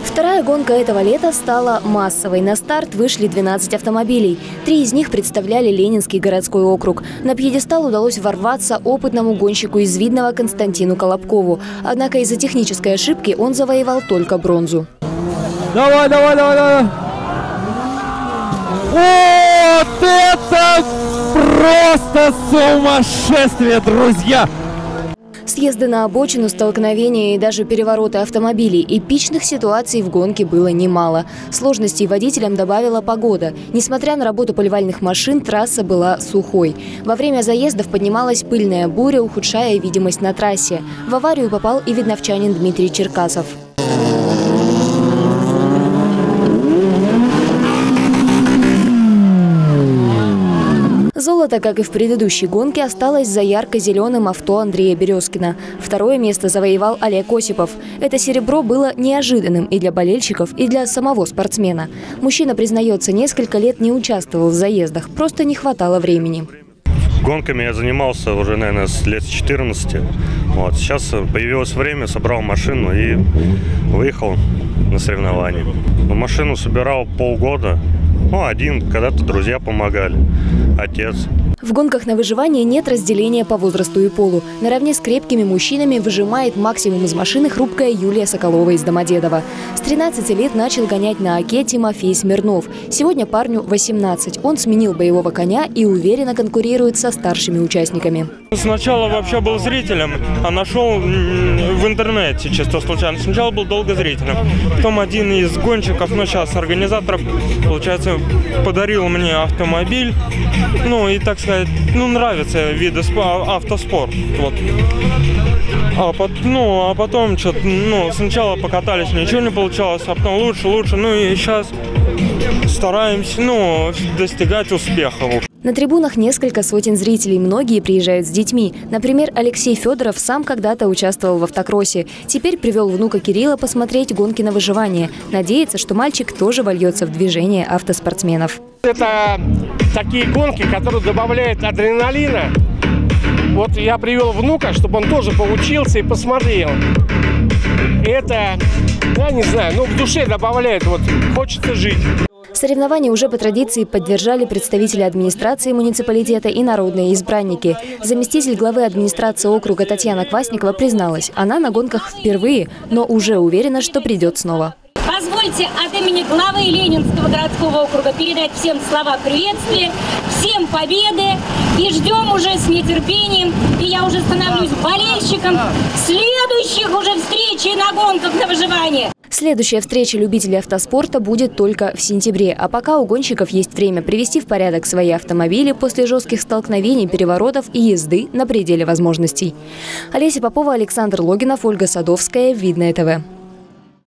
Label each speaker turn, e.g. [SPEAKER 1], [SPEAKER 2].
[SPEAKER 1] Вторая гонка этого лета стала массовой. На старт вышли 12 автомобилей. 3 из них представляли Ленинский городской округ. На пьедестал удалось ворваться опытному гонщику из Видного Константину Колобкову. Однако из-за технической ошибки он завоевал только бронзу.
[SPEAKER 2] Давай! Вот это просто сумасшествие, друзья!
[SPEAKER 1] Съезды на обочину, столкновения и даже перевороты автомобилей. Эпичных ситуаций в гонке было немало. Сложностей водителям добавила погода. Несмотря на работу поливальных машин, трасса была сухой. Во время заездов поднималась пыльная буря, ухудшая видимость на трассе. В аварию попал и видновчанин Дмитрий Черкасов. Золото, как и в предыдущей гонке, осталось за ярко-зеленым авто Андрея Березкина. Второе место завоевал Олег Осипов. Это серебро было неожиданным и для болельщиков, и для самого спортсмена. Мужчина признается, несколько лет не участвовал в заездах, просто не хватало времени.
[SPEAKER 3] Гонками я занимался уже, наверное, с лет 14. Сейчас появилось время, собрал машину и выехал на соревнования. Машину собирал полгода. Один, когда-то друзья помогали, отец.
[SPEAKER 1] В гонках на выживание нет разделения по возрасту и полу. Наравне с крепкими мужчинами выжимает максимум из машины хрупкая Юлия Соколова из Домодедово. С 13 лет начал гонять на оке Тимофей Смирнов. Сегодня парню 18. Он сменил боевого коня и уверенно конкурирует со старшими участниками.
[SPEAKER 4] Сначала вообще был зрителем, а нашел в интернете чисто случайно. Сначала был долго зрителем. Потом один из гонщиков, сейчас организаторов, получается, подарил мне автомобиль. И, так сказать, нравится виды автоспорт. А потом что-то, сначала покатались, ничего не получалось, а потом лучше. И сейчас стараемся, достигать успеха.
[SPEAKER 1] На трибунах несколько сотен зрителей, многие приезжают с детьми. Например, Алексей Федоров сам когда-то участвовал в автокроссе. Теперь привел внука Кирилла посмотреть гонки на выживание. Надеется, что мальчик тоже вольется в движение автоспортсменов.
[SPEAKER 5] Это такие гонки, которые добавляют адреналина. Я привел внука, чтобы он тоже поучился и посмотрел. Это, я не знаю, в душе добавляет, хочется жить.
[SPEAKER 1] Соревнования уже по традиции поддержали представители администрации муниципалитета и народные избранники. Заместитель главы администрации округа Татьяна Квасникова призналась, она на гонках впервые, но уже уверена, что придет снова.
[SPEAKER 6] Позвольте от имени главы Ленинского городского округа передать всем слова приветствия, всем победы. И ждем уже с нетерпением, и я уже становлюсь болельщиком следующих уже встреч на гонках на выживание.
[SPEAKER 1] Следующая встреча любителей автоспорта будет только в сентябре. А пока у гонщиков есть время привести в порядок свои автомобили после жестких столкновений, переворотов и езды на пределе возможностей. Олеся Попова, Александр Логинов, Ольга Садовская, Видное ТВ.